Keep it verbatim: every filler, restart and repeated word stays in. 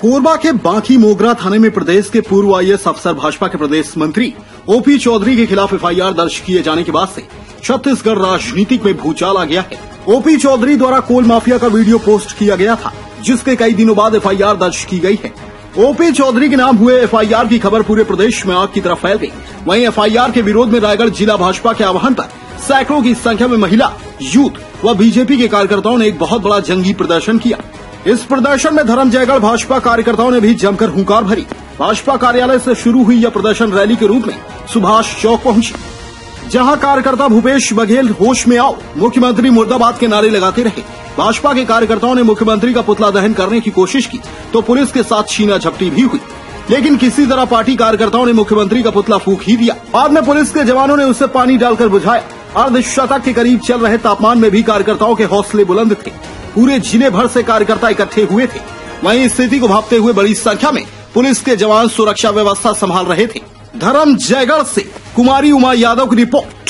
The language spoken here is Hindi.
कोरबा के बांकी मोगरा थाने में प्रदेश के पूर्व आई ए एस अफसर भाजपा के प्रदेश मंत्री ओपी चौधरी के खिलाफ एफ आई आर दर्ज किए जाने के बाद से छत्तीसगढ़ राजनीतिक में भूचाल आ गया है। ओपी चौधरी द्वारा कोल माफिया का वीडियो पोस्ट किया गया था, जिसके कई दिनों बाद एफ आई आर दर्ज की गई है। ओपी चौधरी के नाम हुए एफ आई आर की खबर पूरे प्रदेश में आग की तरफ फैल गई। वहीं एफ आई आर के विरोध में रायगढ़ जिला भाजपा के आह्वान पर सैकड़ों की संख्या में महिला, यूथ व बीजेपी के कार्यकर्ताओं ने एक बहुत बड़ा जंगी प्रदर्शन किया। इस प्रदर्शन में धर्मजयगढ़ भाजपा कार्यकर्ताओं ने भी जमकर हुंकार भरी। भाजपा कार्यालय से शुरू हुई यह प्रदर्शन रैली के रूप में सुभाष चौक पहुंची, जहां कार्यकर्ता भूपेश बघेल होश में आओ, मुख्यमंत्री मुर्दाबाद के नारे लगाते रहे। भाजपा के कार्यकर्ताओं ने मुख्यमंत्री का पुतला दहन करने की कोशिश की तो पुलिस के साथ छीना झपटी भी हुई, लेकिन किसी तरह पार्टी कार्यकर्ताओं ने मुख्यमंत्री का पुतला फूंक ही दिया। बाद में पुलिस के जवानों ने उसे पानी डालकर बुझाया। अर्धशतक के करीब चल रहे तापमान में भी कार्यकर्ताओं के हौसले बुलंद थे। पूरे जिले भर से कार्यकर्ता इकट्ठे हुए थे। वहीं स्थिति को भांपते हुए बड़ी संख्या में पुलिस के जवान सुरक्षा व्यवस्था संभाल रहे थे। धर्मजयगढ़ से कुमारी उमा यादव की रिपोर्ट।